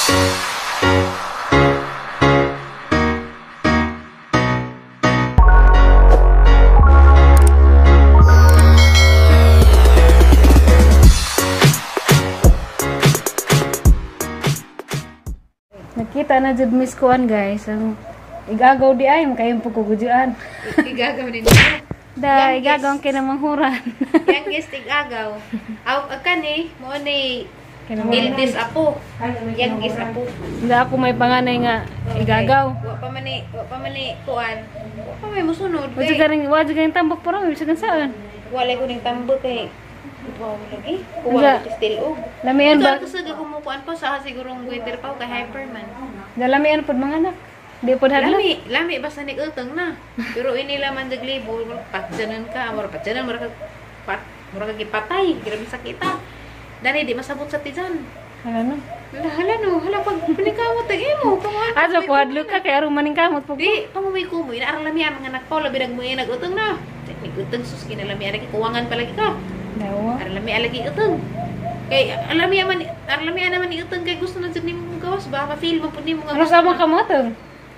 Nakita na jud miss kuan guys. Ang igagaw di ay makayong pagkugujuan. Igagaw din niya. Da igagaw ang kinamanghuran. Yang guest igagaw. Aw kani mo ni Ildis apo. Yang guest apo. Da ako may panganay nga igagaw. Wa pa man ni kuan. Wa pa may musunod. Wa jud garing tambok para bisa kan saan. Wala ko ning tambok kay wow lagi. Kuha ko still og. Lamian ba? Ito sa kumukuan po sa sigurong winter pa kay hyperman. Da lamian pod mga anak. Di pod hadlo. Lami basta ni utang na. Pero inila man daglibo, patjanan ka, patjanan mura ka gipatay, grabe sakita. Dani di masabot sa tijan. Hala no. Hala pag pinikamot ang imo, panguan. Aso po hadlo ka kay aron maning kamot po. Di pamumay ko mo, inaarang lami ang mga anak pa, labi nagmuya nagutang na. Teknik utang sus kinalami ara kuwangan palagi ka. Dawa. Arlami alagi utang. Kay alami naman ni utang kay gusto na jud nimo gawas ba ma-feel mo pud nimo nga. Ano sa mga kamotong?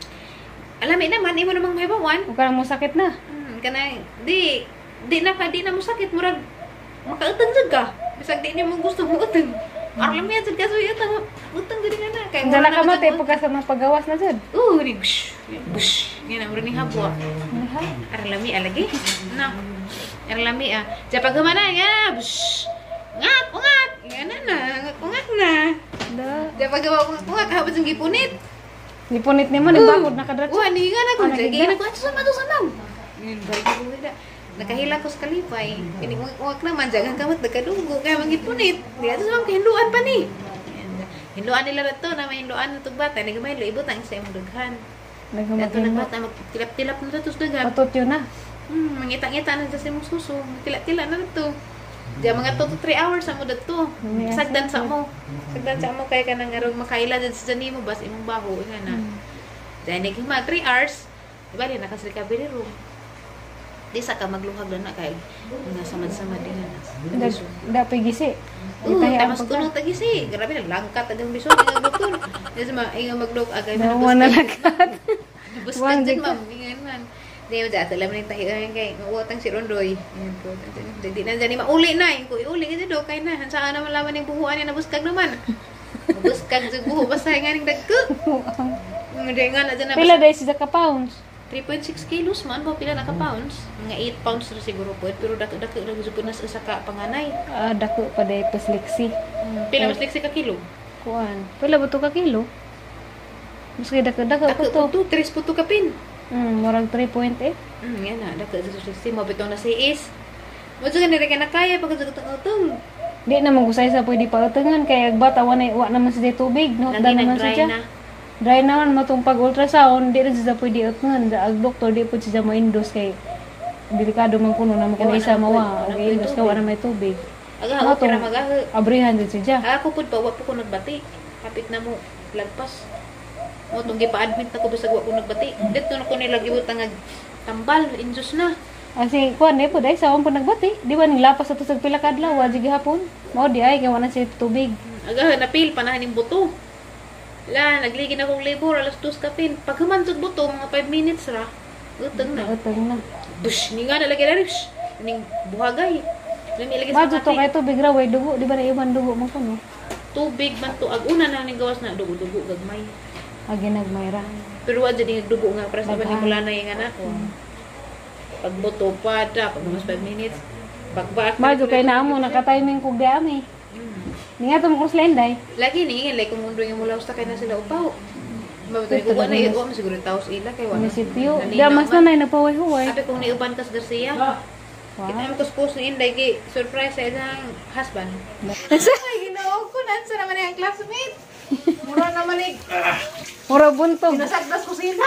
Alami naman imo namang may bawan. O kanang mo sakit na. Kana di na mo sakit murag makautang jud ka. Bisag di nimo gusto mo utang. Arlami jud ka so utang gid na kay Dala ka mo tay pagka sa mga pagawas na jud. Ni bush. Ngana mura ni habwa. Arlami alagi. Na. Arlami ja pagmana ya. Bush. Ungat. Ngana na, ungat na. Da. Ja pagawa ungat habang jeng gipunit. Dipunit nimo ni bakod na kadrat. Wah, ni nga na ko. Lagi na ko. Sama. Balik ko tidak. Nakahila ko sa kalipay. Ini uwak naman. Jangan kamot nagkadugo. Kaya mangipunit. Di ato sa mga kahinduan pa ni. Hinduan nila na to. Na may hinduan na ito bata. Nagamay lo. Ibot ang isa yung daghan. Ito na bata. Magtilap-tilap na ito sa daghan. Patot yun na. Mangita-ngita na sa mong suso. Magtila-tila na ito. Diyan mga 2 to 3 hours sa mo dito. Sagdan sa mo. Kaya ka nang arong makaila dyan sa dyan mo. Bas imong baho. Nga na. Diyan naging 3 hours. Diba rin nakas recovery room. Di sa ka magluhag na kay nga samad-samad din na. Da pigisi. Tamas kuno tagisi. Grabe na langkat agang biso nga doktor. Di sa inga magluk agay na nalakat. Buskan din ma'am. Ingan man. Di ba dati alam ning tahiyan kay uwatang si Rondoy. Di na dani mauli na ko iuli kasi do kay na saan naman laman ning buhuan ni nabuskag naman. Buskag jud buho basta nga ning dagko. Hindi nga na dyan na. Pila day siya ka pounds? 3.6 kilos man ba pila na ka pounds? Mga 8 pounds na siguro po. Pero dako-dako na gusto na sa ka panganay. Dako pa day pasliksi. Pila mas liksi ka kilo? Kuan. Pila ba to ka kilo? Mas kay dako-dako po to. 3 puto ka pin. Murag 3.8. Yan na. Dako sa liksi. Mabitong na si is. Mudso ka nila ka na kaya pag utong. Di naman gusay sa pwede pa utungan. Kaya agbata wa naman sa tubig. No? Lagi naman nag-dry na. Dry naman matong pag-ultrasound, di na siya pwede utungan. Ang doktor, di po siya ma-induce kay delikado man kuno na makanisa mawa. Mag-induce ka, wala may tubig. Aga, okay na mag-aga. Abrihan din siya. Ako po pa, wap ko nagbati. Kapit na mo, lagpas. O, itong gipa-admit na ko, bisag wap ko nagbati. Dito na ko nilagibot ang tambal, induce na. Kasi, kuwan po, dahil sa po nagbati. Di ba, nilapas ito sa pila kadlaw, wajig hapon. Mao di ay, gawa na siya tubig. Aga, napil, panahan yung buto. Nagligi na kong labor, alas 2 kapin. Pag humansog buto, mga 5 minutes ra. Utang na. Bush, ni nga nalagay na rin. Ning buhagay. Majo to kay tubig ra, way dugo. Di ba na iwan dugo mo ko, no? Tubig man to. Aguna na ning gawas na dugo-dugo, gagmay. Ginagmay ra. Pero wadyo din dugo nga, para sa mula na yung anak ko. Pag buto pa, pag mas 5 minutes. Bagbak. Majo kay na mo, nakatiming kog di ami. Nga ito mo lenday. Lagi ni like kung mundo yung mula usta kay na sila upaw. Mabutay ko na iyo mo siguro taos ila kay wala. Munisipyo. Di mas na napahuy-huway. Sabi kung niuban kas Garcia. Kita mo post ni Inday kay surprise sa isang husband. Ay ginoo ko nansa naman ang classmate. Mura naman Mura buntong. Nasagdas ko sila.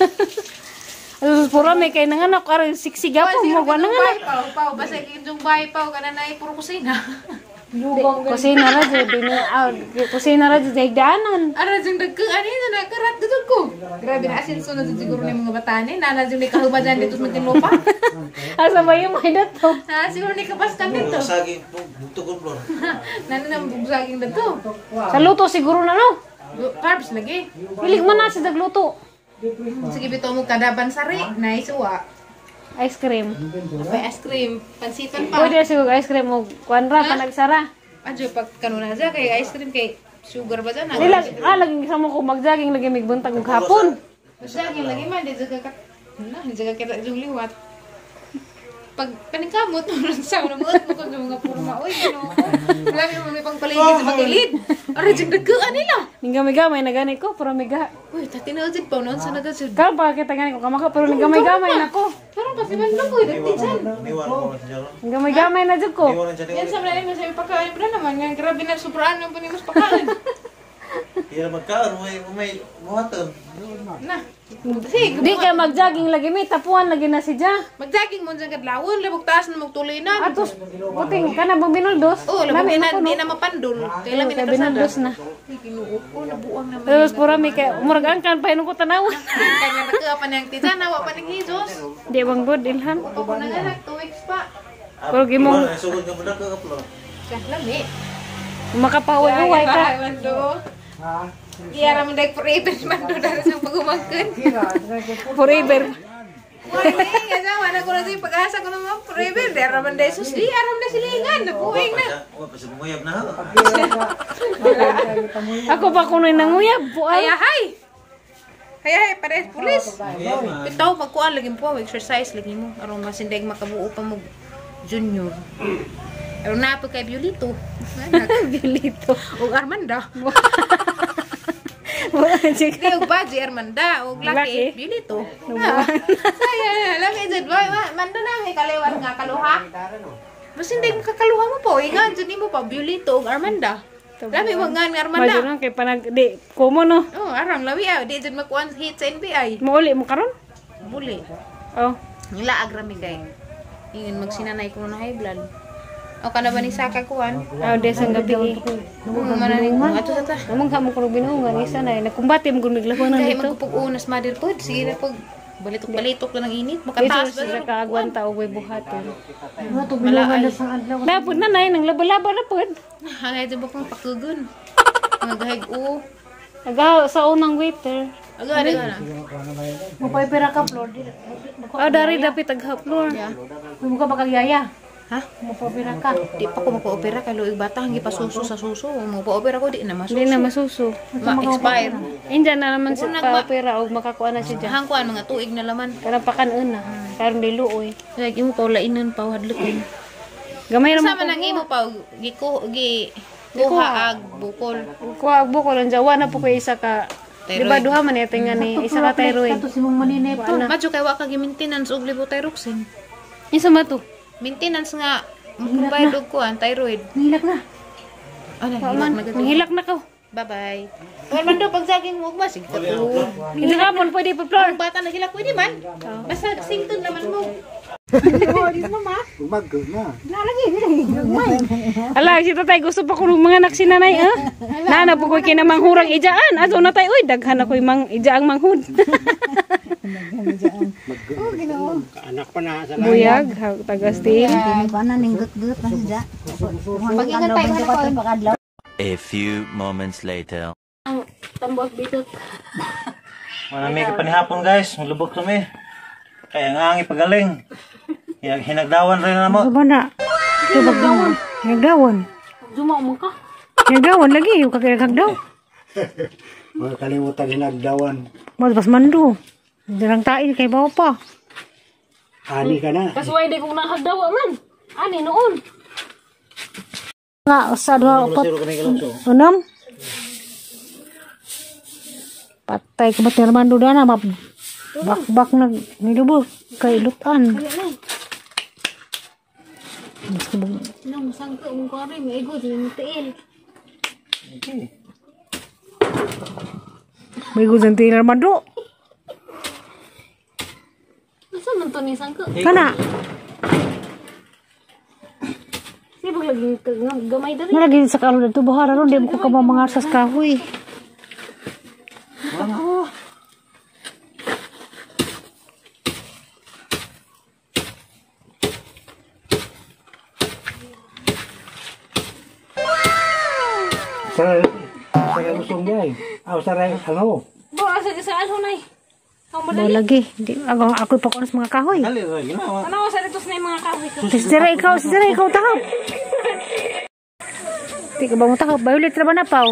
Pura may kay nanganak aron siksiga po mo nanganak. Pau basta yung bay pau kana na puro kusina. Kusina ra jud kusina ra jud dagdanan. Ara jung dagko ani na karat dito ko. Grabe na asin sunod siguro ni mga batani nana jung ni kahubadan dito sa tinlupa. Asa ba yung may dato? Siguro ni kapas kami dito. Saging tugod bro. Nana nang bugsaging dito. Sa luto siguro na no. Carbs lagi. Pili man na siya nagluto. Sige bito mo kadaban sari. Nice uwa. Ice cream. Apa ice cream? Pansitan pa. Pwede siguro ice cream mo kuan ra panagsara. Adyo pag kanuna sa kay ice cream kay sugar ba dyan? Dili lagi sama ko magjogging lagi migbuntag og hapon. Masyagin lagi man, di jaga ka, di jaga kita yung liwat. Pag paningkamot, sa mga muot mo kung mga purma, uy, gano'n ko. Alam mo, may pangpaligid sa magilid. Aray, dyan nagkaan nila. Ning gamay-gamay na gani ko, pero miga. Uy, tatinaudid pa, noon sa nagasud. Kaya pa kita gani ko kamaka, pero ning gamay-gamay na ko. Parang pasiman lang ko, dati dyan. Ning gamay-gamay na jud ko. Yan sa malalim na sa pagkain pa naman, nga grabe na sobraan ng panimos pagkain. Iya magkaon may buhaton. Na, sige, Di ka magjogging lagi mi tapuan lagi na siya. mag-jogging mo dyan kadlawon, labog taas na magtulinan. Atos puting kana bang binuldos. Oo, labog di na mapandol. Kaya lamin na binuldos na. Kinuo ko, nabuang naman. Terus pura mi kay umurag angkan pa ko tanaw. Kaya nagka pa niyang tisan, nawa pa niyang hijos. Di bang good ilhan. Ako po nanganak, 2 weeks pa. Pero gimong Sugod ka budak ka upload. Kaya lami. makapahuay ka. Mando. Iya ramen daig forever mando dari sa pagumangkin. Forever. Wala nga sa wala ko na sa pag-asa ko naman forever. Dari ramen daig sus di aram na silingan, napuwing na. Oh, pasi mungayab na. Ako pa kunoy nanguyab po ay. Hay. Hay pares pulis. Bitaw magkuan lagi po exercise lagi mo aron masindig makabuo pa mo junior. Aron na pa kay Violito. Bilito. O Armanda. Wajik. Di og baji Armanda og Laki. laki Violito. Ay, laki jud boy, mando na may kalewat nga kaluha. Mas hindi mo kakaluha mo po, ingan jud nimo pa Violito og Armanda. Labi mo nga nga Armanda. Majuran kay panag di komo no. Oh, arang lawi ah, di jud makuan hit sa NBI. Mauli mo karon? Buli. Oh. Nila agrami kay. Ingin magsinanay ko na high blood. O kana ba ni Saka kuan? Aw desang gabi. Mananing mo ato sa ta. Namang kamo ko binuungan isa na nakumbati mo gud miglabanan Kaya dito. magpupug unas madir pod, sige na pag balitok-balitok na ng init, Dito makataas ba? sa kaagwan ta og way buhaton. Malaay. Napod na nay nang laba-laba na pod. Hangay din ba kong pakugun? Magahig o. Aga sa unang waiter. Aga, aga na. Mupay pera ka floor di. Ah dari dapit tag floor. Mo ka bakagyaya. Ha? Mupay pera ka. Di pa ko magpa-opera kay luig bata, hangi pa suso sa suso. Magpa-opera ko, di na masuso. Di na masuso. Ma-expire. India na naman sa pa-opera og makakuha na siya dyan. Hangkuan, mga tuig na laman. Karang pakanon na. Karang di luoy. Lagi mo pa ulainan pa, hadlukin. Gamay naman Sama nang imo pa, kuha ag bukol. kuha buko lang jawa na po ko isa ka. Di ba duha man ito nga ni isa ka thyroid. Madyo kay waka gi-maintenance og levothyroxine. Isa ma to. Maintenance nga, magbayad og kuan, thyroid. Hilak na. Ano, Man, hilak na ka. Bye-bye. Well, man daw, pag saging mo, sige ka po. Hindi ka mo pwede pa floor. Ang bata nagilak, pwede man. Basta singtod naman mo. Ala, si tatay gusto pa ko ng mga anak si nanay, ah. Nana po ko kinamang hurang ijaan. Ato na tayo, uy, daghan ako yung ijaang manghud. Anak pa na sa Buyag, tagas din. A few moments later. Tambok dito. Manami ka panihapon guys, lubog kami. Kaya nga ang ipagaling. Hinagdawan rin na mo. Ano ba na? Hinagdawan. Zuma mo ka. Hinagdawan lagi, yung kakiragdaw. mga kalimutan hinagdawan. Mas mando. Jarang tayo kay bawa pa. Ani ka na. Kasway di kong nahagdawa man. Ani noon. Nga, sa 2, 4, 6. Patay ka ba't Armando na na, bak-bak na nilubog kay lutan. Nang sangka mong kari, may ego, din tiil. May ego din tiil Armando. Asa man to ni sangka? Kana? Sibog lagi gamay dari. Lagi sa kalod dito bahara ron, di mo ko kamamangar sa kahoy. Sa kusong yay. Aw saray ano. Bawa sa ano nay. Bawa lagi. Ako pa sa mga kahoy. Dali, ginawa. Ano sa dito na yung mga kahoy ko? Si Zara, ikaw tahap. Di ka ba mo tahap? Violet na ba na pa?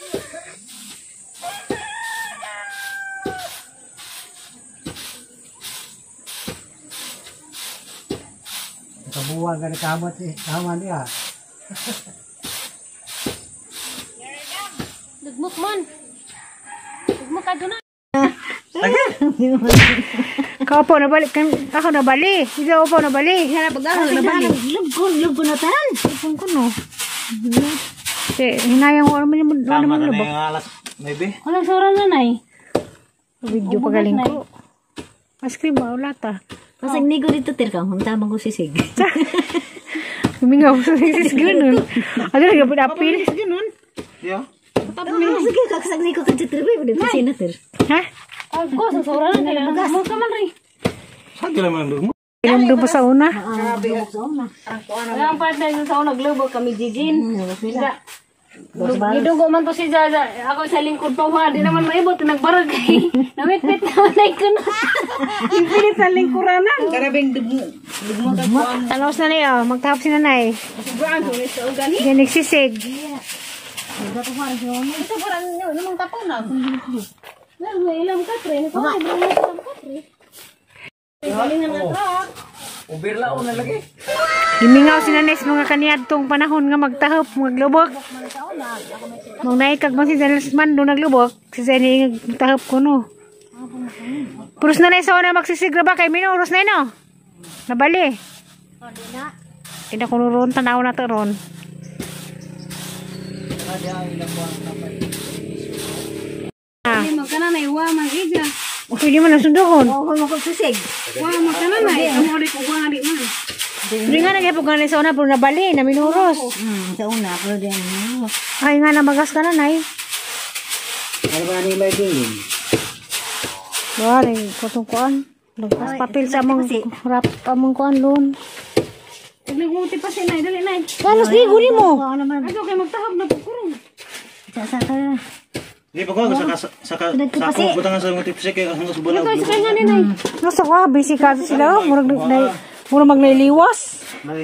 Kabuang ka ni kamot eh. Kaman niya. Dugmok man. Dugmok ka doon na. Kau po nabalik kan ako nabali. Ikaw po nabali. Hanap pag-ahon na ba? Lubgo na tan. Ipon ko no. Hinayang ko naman yung Tama na lubok. yung alas, maybe. Walang sura na nay. Video pagaling ko. Maskrim ba ulat ah. Pasag nigo dito tirkang humtamang ko sisig. Humingaw sa sis ganun. Ano nga po apil? Ganun. Yeah. Sige, kakasag nigo ka dito rin. Pwede pa senator. Ha? Ako sa sura na kaya. Mo ka man rin. Saan ka naman doon mo? Inom pa sa una. Ang partner yung sa unang lubog kami Jijin. Gidugo man to si Zaza. Ako sa lingkod pa ha. Di naman maibot. Nagbaragay. Namit-pit naman ay ko na. Pilit sa lingkuranan. Karabing dugmo ka po. Talos na niyo. Magtahap si nanay. Sobrang sulit sa ugali. Yan nagsisig. Ito parang namang kapaw na. Ilam ka, pre. Ito ay ilam ka, pre. Galingan na truck. Himingaw si nanay sa mga kaniyadtong panahon nga magtahap, maglubok. Nung naikag man si Dallasman doon naglubok, si Zeni magtahap ko no. Puros nanay sa una magsisigra ba kay minuros na no? Nabali. Hindi ko ron, tanaw na to ron. Hindi magkananay, mag-ija. Pwede mo na sundokon. Oo, magsisig. Magkananay. Ang ulit ko di man. Hindi nga nagyapog nga sa una pero nabali, na minuros. Sa una, pero din. Ay nga namagas ka nanay. Ano ba nila din? Bari, kutong kuan. Lagpas papel sa among rap among kuan loon. Naglimuti pa si Nay. Dali, Nay. Kalos di guni mo. Ano kayo magtahap na pagkurong. Sa ka. Hindi pa ko, sa ako, butangan sa mga tipsik, kaya hanggang sa bulag. Ito, sakay nga ni Nay. Nasa ka, busy ka sila. Murag magniliwas.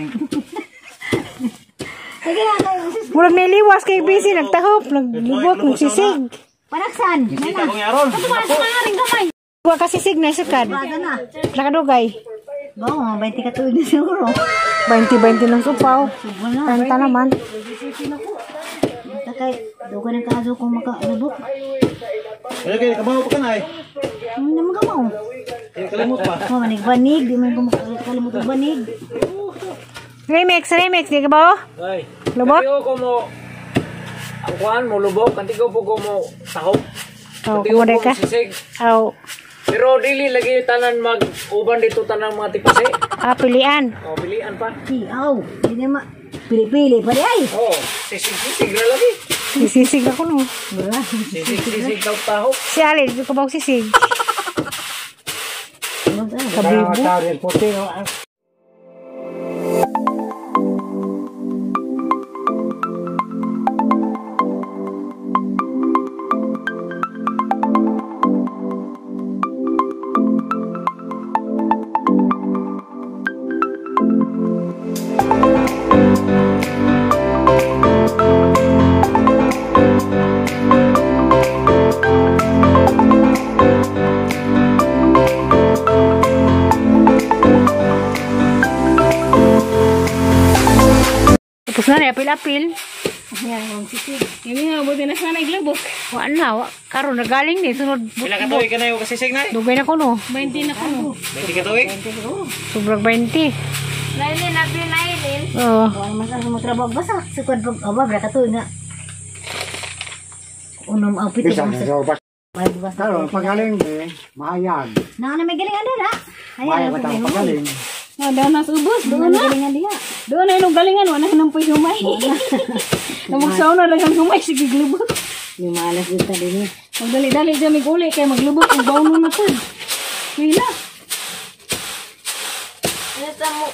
Murag nailiwas kay busy, nagtahop, naglubok, nagsisig. Panaksan. Kita ko nga ron. Pangaring gamay. Kuha ka sisig na isakad. Nakadugay. Oo, 20 ka tuwid na siguro. 20-20 ng supaw. Tanta naman. Takay, doon ka ng kaso kung makalubok. Kaya kayo, kabaho pa ka na eh. Hindi naman ka mo. Kalimut pa. Oh, banig. Di man kalimut ang banig. Remix, di ka ba? Ay, Lubok? kantigo ko mo, ang kuhaan mo lubok, kantigo po ko mo tahop, Oo, kantigo kumuday po ka. sisig. Oo. Pero dili lagi tanan mag-uban dito tanan mga tipase. Pilian. O, pilian pa. Aw, hindi naman. Pili-pili pa di ay. Oo, sisig-sisig na lagi. Sisig ako no. Sisig-sisig daw tahop. Si Ali, di ko ba sisig? Kaya matawag rin puti. Tapos na apil-apil. Hindi nga, buti na sana naglubog. Wala, karon nagaling ni sunod. Pila ka tuwig ka na yung kasisig na eh. Dugay na ko no. 20 na ko. 20 ka tuwig? Sobrang 20. Nailin, nailin. Oo. Wala man sa trabaho basa. Sukad pag aba bra katuig na. Unom ang pito. Bisa na sa bas. Basta. Pero pagaling eh, mahayag. Na may galingan dira. Mahayag ka tang pagaling. Doon na subos. Doon na. Galingan dira. Doon na yung galingan. Wala nang po'y humay. Namagsaw na lang ang humay. Sige, glubog. Yung malas dito din. Magdali-dali dyan may guli. Kaya maglubog. Ang bauno na po. Hila. Ano sa mo?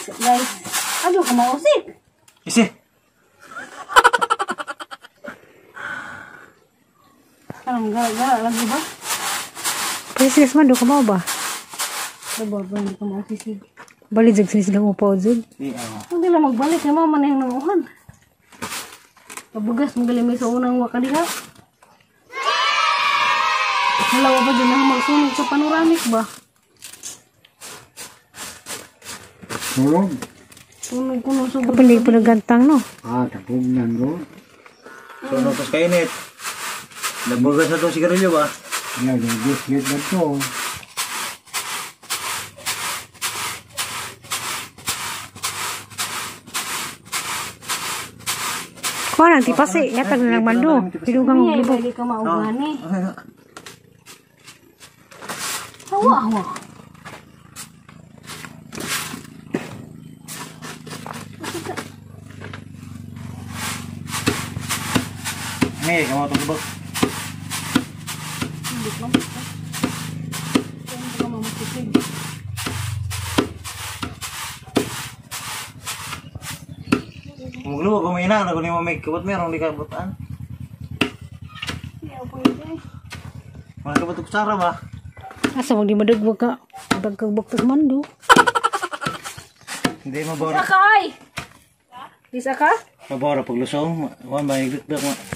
guys. Aduh, kamausik. Isi. Parang gara-gara lagi ba? Presis man do ka mo ba? Dabor ba hindi kamausik? Bali jud sila upaw jud. Hindi lang magbalik na mama na yung nanguhan. Kabugas, magalimay sa unang wakadiha. Halawa ba din na magsunog sa panoramic ba? Tulog. Sunog ko nung subod. Kapag hindi po nagantang no. Tapog nan ro. So, tapos kainit. Nagbugas na itong sigarilyo ba? Ya, biscuit na to. Kuha nang tipasi. Yatag na lang mando. Pidugang Iya, lubog. hindi ka maugani. Hawa. May, kamo itong lubog. Maglubog, kung may ina, nagunin mo may kabot meron, di ka butaan. Mga kabot ko sara ba? Asa wag di madagwag ka. Dagkagbok tas mando. Hindi mabora. Kay! Bisa ka? Mabora paglusong. Wan ba, higdok-dok.